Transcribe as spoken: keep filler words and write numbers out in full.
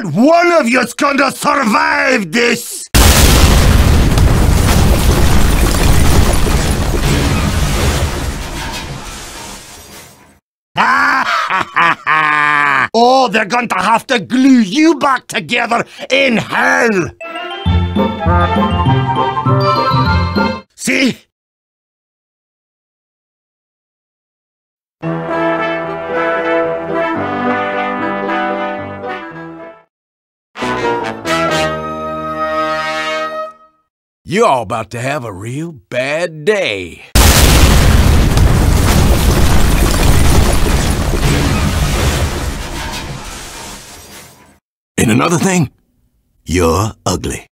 one of you's gonna survive this! Oh, they're going to have to glue you back together in hell! See? You're all about to have a real bad day. And another thing, you're ugly.